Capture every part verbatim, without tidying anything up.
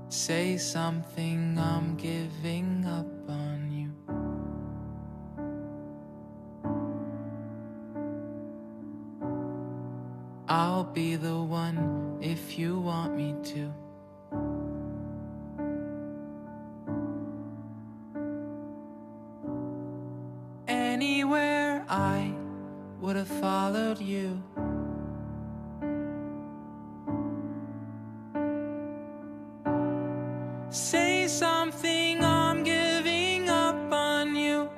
Say something, I'm giving up on you. I'll be the one if you want me to. Anywhere I would have followed you. Say something, I'm giving up on you.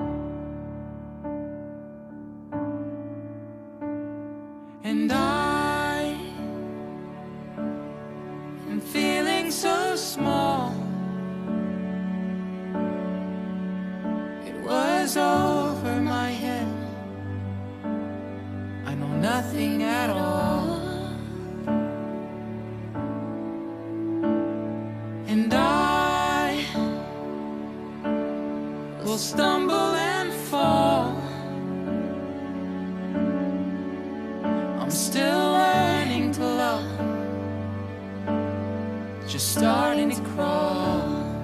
And I am feeling so small. It was over my head. I know nothing at all. And I will stumble and fall. I'm still learning to love, just starting to crawl.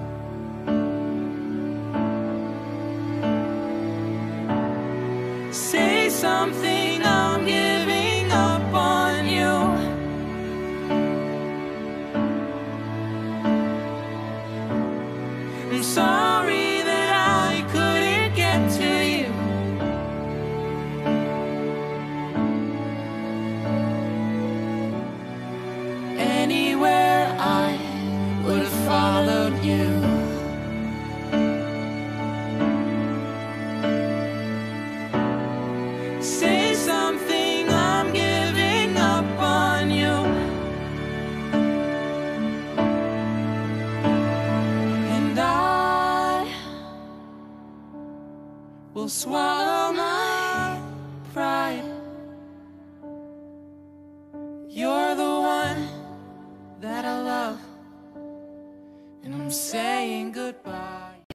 Say something, I'm giving up on you. I'm sorry that I couldn't get to you. Anywhere I would have followed you. Say something, I'm giving up on you. And I will swallow my pride. You're the one that I love, and I'm sad.